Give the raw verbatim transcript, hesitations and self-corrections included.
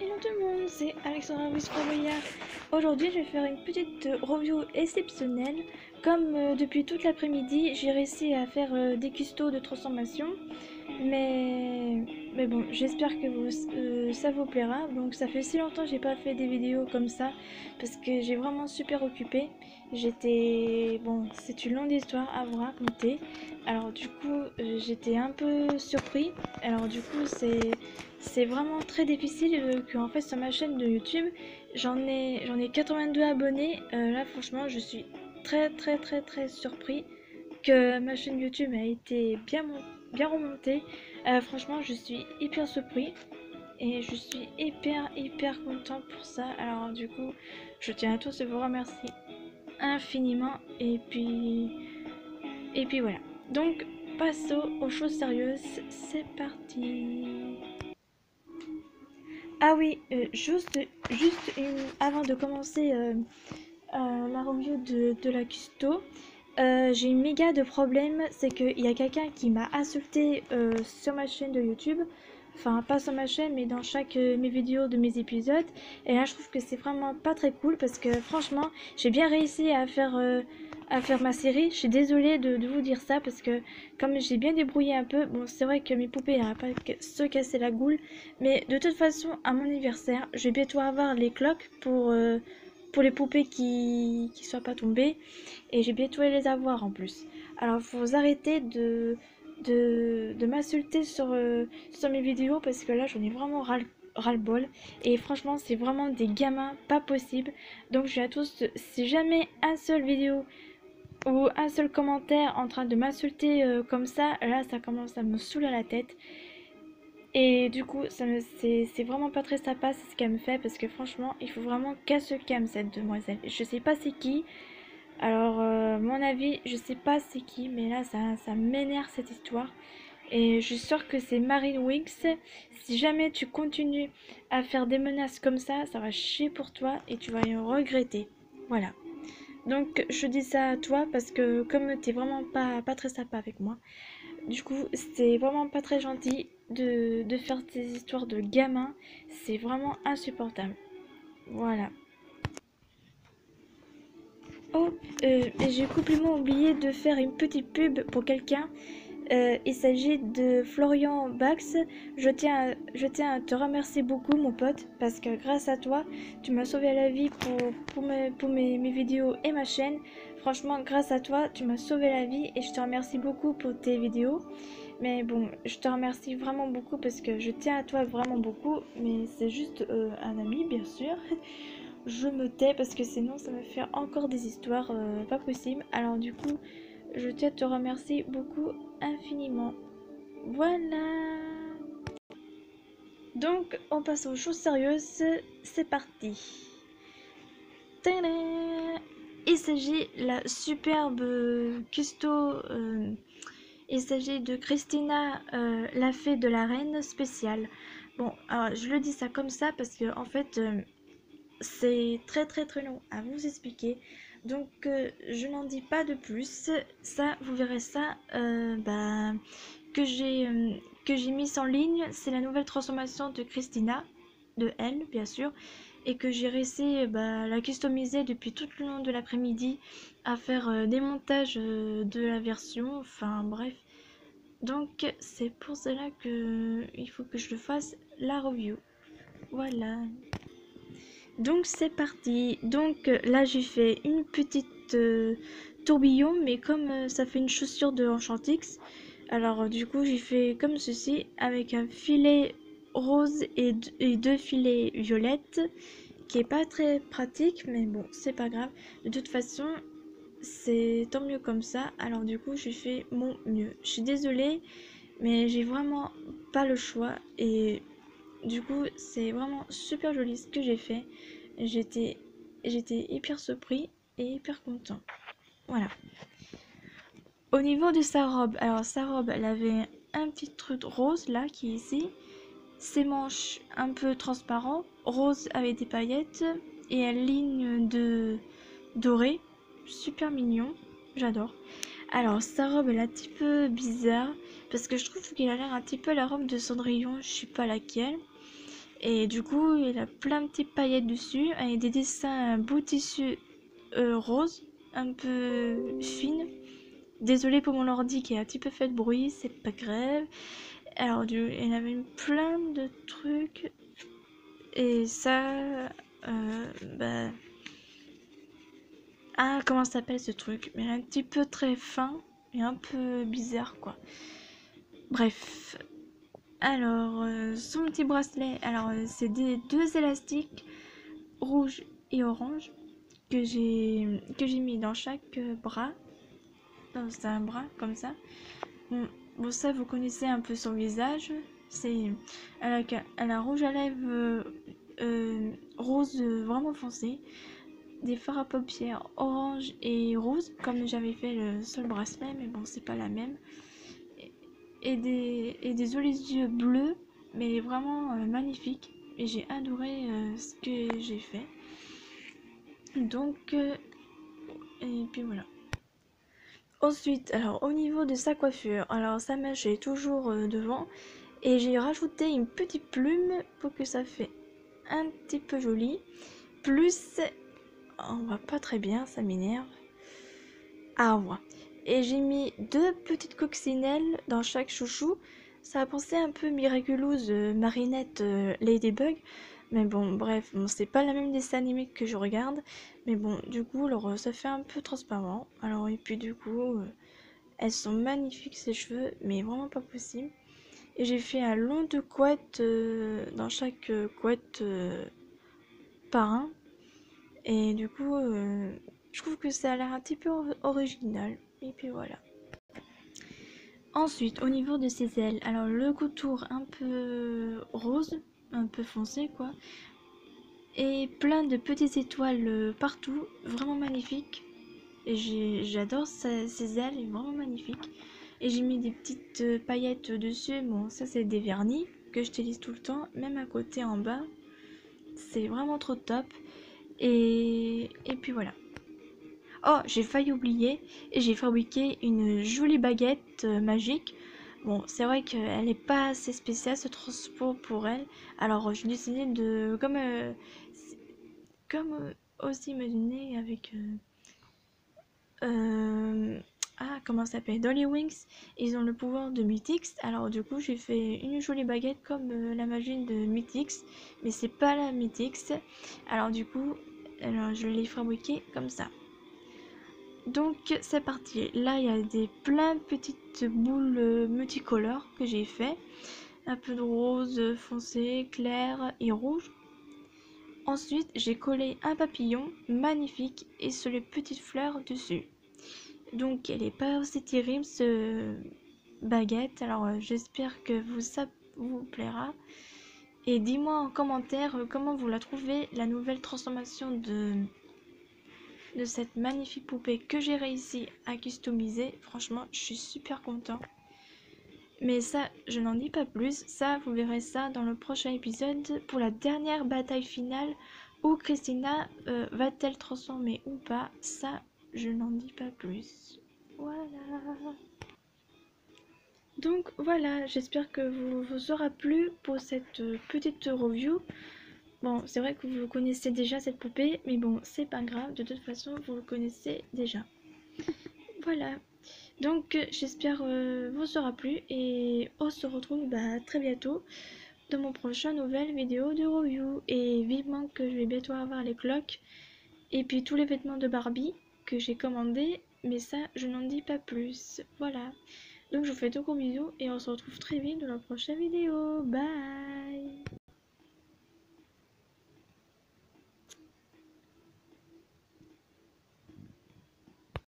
Hello tout le monde, c'est Alexandra Wisprovoyard. Aujourd'hui, je vais faire une petite euh, review exceptionnelle. Comme euh, depuis toute l'après-midi, j'ai réussi à faire euh, des custos de transformation. Mais, mais bon, j'espère que vous, euh, ça vous plaira. Donc ça fait si longtemps que j'ai pas fait des vidéos comme ça parce que j'ai vraiment super occupé. J'étais... Bon, c'est une longue histoire à vous raconter. Alors du coup, euh, j'étais un peu surpris. Alors du coup, c'est... C'est vraiment très difficile euh, que en fait sur ma chaîne de YouTube, j'en ai, j'en ai quatre-vingt-deux abonnés. Euh, là franchement je suis très très très très surpris que ma chaîne YouTube a été bien, bien remontée. Euh, franchement je suis hyper surpris et je suis hyper hyper content pour ça. Alors du coup je tiens à tous vous remercier infiniment et puis, et puis voilà. Donc passons aux choses sérieuses, c'est parti. Ah oui, euh, juste, juste une, avant de commencer euh, euh, la review de, de la custo, euh, j'ai une méga de problème, c'est qu'il y a quelqu'un qui m'a insulté euh, sur ma chaîne de YouTube, enfin pas sur ma chaîne mais dans chaque euh, mes vidéos de mes épisodes, et là je trouve que c'est vraiment pas très cool parce que franchement j'ai bien réussi à faire... Euh, à faire ma série. Je suis désolée de, de vous dire ça parce que comme j'ai bien débrouillé un peu, bon c'est vrai que mes poupées n'ont pas se casser la goule, mais de toute façon à mon anniversaire je vais bientôt avoir les cloques pour, euh, pour les poupées qui qui soient pas tombées et j'ai bientôt les avoir en plus. Alors faut vous arrêter de de, de m'insulter sur, euh, sur mes vidéos parce que là j'en ai vraiment ras le bol et franchement c'est vraiment des gamins pas possible. Donc je suis à tous, si jamais un seul vidéo ou un seul commentaire en train de m'insulter euh, comme ça, là ça commence à me saouler la tête. Et du coup, ça me, c'est, c'est vraiment pas très sympa c'est ce qu'elle me fait parce que franchement, il faut vraiment qu'elle se calme cette demoiselle. Je sais pas c'est qui. Alors, euh, mon avis, je sais pas c'est qui, mais là ça, ça m'énerve cette histoire. Et je suis sûre que c'est Marine Winx. Si jamais tu continues à faire des menaces comme ça, ça va chier pour toi et tu vas y regretter. Voilà. Donc je dis ça à toi parce que comme t'es vraiment pas, pas très sympa avec moi, du coup c'est vraiment pas très gentil de, de faire ces histoires de gamins, c'est vraiment insupportable. Voilà. Oh, euh, j'ai complètement oublié de faire une petite pub pour quelqu'un. Euh, il s'agit de Florian Bax. Je tiens, à, je tiens à te remercier beaucoup, mon pote, parce que grâce à toi, tu m'as sauvé la vie pour, pour, mes, pour mes, mes vidéos et ma chaîne. Franchement, grâce à toi, tu m'as sauvé la vie et je te remercie beaucoup pour tes vidéos. Mais bon, je te remercie vraiment beaucoup parce que je tiens à toi vraiment beaucoup, mais c'est juste euh, un ami, bien sûr. Je me tais parce que sinon ça me fait encore des histoires euh, pas possibles. Alors du coup, je tiens à te remercier beaucoup infiniment. Voilà. Donc, on passe aux choses sérieuses. C'est parti. Tadam! Il s'agit de la superbe custo. Euh, il s'agit de Christina, euh, la fée de la reine spéciale. Bon, alors je le dis ça comme ça parce que en fait, euh, c'est très très très long à vous expliquer. Donc euh, je n'en dis pas de plus. Ça, vous verrez ça. Euh, bah, que j'ai euh, que j'ai mis en ligne, c'est la nouvelle transformation de Christina, de elle bien sûr, et que j'ai réussi bah, la customiser depuis tout le long de l'après-midi, à faire euh, des montages euh, de la version, enfin bref. Donc c'est pour cela que il faut que je le fasse la review. Voilà. Donc c'est parti. Donc là j'ai fait une petite euh, tourbillon, mais comme euh, ça fait une chaussure de Enchantix, alors euh, du coup j'ai fait comme ceci avec un filet rose et, et deux filets violettes, qui est pas très pratique, mais bon c'est pas grave. De toute façon c'est tant mieux comme ça. Alors du coup j'ai fait mon mieux. Je suis désolée, mais j'ai vraiment pas le choix et du coup c'est vraiment super joli ce que j'ai fait. J'étais j'étais hyper surpris et hyper content. Voilà. Au niveau de sa robe, alors sa robe elle avait un petit truc rose là qui est ici, ses manches un peu transparent, rose avec des paillettes et une ligne de doré, super mignon, j'adore. Alors sa robe elle est un petit peu bizarre parce que je trouve qu'elle a l'air un petit peu la robe de Cendrillon, je sais pas laquelle. Et du coup, il a plein de petites paillettes dessus, avec des dessins, un beau tissu euh, rose, un peu fine. Désolée pour mon ordi qui a un petit peu fait de bruit, c'est pas grave. Alors, du, il avait plein de trucs. Et ça, euh, bah... Ah, comment ça s'appelle ce truc? Mais un petit peu très fin et un peu bizarre, quoi. Bref. Alors, euh, son petit bracelet, alors euh, c'est des deux élastiques rouge et orange que j'ai que j'ai mis dans chaque euh, bras, dans un bras comme ça. Bon, bon, ça vous connaissez un peu son visage, c'est elle a, elle a un rouge à lèvres euh, euh, rose euh, vraiment foncé, des fards à paupières orange et rose comme j'avais fait le seul bracelet, mais bon c'est pas la même, et, et des et des jolis yeux bleus mais vraiment euh, magnifiques, et j'ai adoré euh, ce que j'ai fait. Donc euh, et puis voilà. Ensuite, alors au niveau de sa coiffure, alors sa mèche est toujours euh, devant, et j'ai rajouté une petite plume pour que ça fait un petit peu joli. Plus, on voit pas très bien, ça m'énerve. Ah ouais. Et j'ai mis deux petites coccinelles dans chaque chouchou. Ça a pensé un peu miraculeuse euh, Marinette euh, Ladybug. Mais bon, bref, bon, c'est pas la même dessin animé que je regarde. Mais bon, du coup, alors, euh, ça fait un peu transparent. Alors, et puis du coup, euh, elles sont magnifiques ces cheveux, mais vraiment pas possible. Et j'ai fait un long de couette euh, dans chaque euh, couette euh, par un. Et du coup, euh, je trouve que ça a l'air un petit peu original. Et puis voilà. Ensuite, au niveau de ses ailes, alors le contour un peu rose, un peu foncé quoi, et plein de petites étoiles partout, vraiment magnifique. Et j'adore ses ailes, vraiment magnifiques. Et j'ai mis des petites paillettes dessus, bon ça c'est des vernis que j'utilise tout le temps, même à côté en bas. C'est vraiment trop top. Et, et puis voilà. Oh, j'ai failli oublier, et j'ai fabriqué une jolie baguette euh, magique. Bon, c'est vrai qu'elle n'est pas assez spéciale ce transpo pour elle. Alors, j'ai décidé de... Comme, euh, comme euh, aussi imaginer avec... Euh, euh, ah, comment ça s'appelle? Dolly Wings. Ils ont le pouvoir de Mythix. Alors, du coup, j'ai fait une jolie baguette comme euh, la magie de Mythix. Mais c'est pas la Mythix. Alors, du coup, alors, je l'ai fabriquée comme ça. Donc c'est parti, là il y a des plein de petites boules multicolores que j'ai fait, un peu de rose foncé, clair et rouge. Ensuite j'ai collé un papillon magnifique et sur les petites fleurs dessus. Donc elle est pas aussi terrible ce baguette, alors euh, j'espère que vous, ça vous plaira. Et dis-moi en commentaire euh, comment vous la trouvez, la nouvelle transformation de de cette magnifique poupée que j'ai réussi à customiser. Franchement, je suis super content. Mais ça, je n'en dis pas plus. Ça, vous verrez ça dans le prochain épisode pour la dernière bataille finale où Christina euh, va-t-elle transformer ou pas. Ça, je n'en dis pas plus. Voilà. Donc voilà, j'espère que vous vous aura plu pour cette petite review. Bon, c'est vrai que vous connaissez déjà cette poupée, mais bon, c'est pas grave, de toute façon, vous le connaissez déjà. Voilà, donc j'espère euh, vous aura plu et on se retrouve bah, très bientôt dans mon prochain nouvelle vidéo de review. Et vivement que je vais bientôt avoir les cloques et puis tous les vêtements de Barbie que j'ai commandés, mais ça, je n'en dis pas plus. Voilà, donc je vous fais de gros bisous et on se retrouve très vite dans la prochaine vidéo. Bye!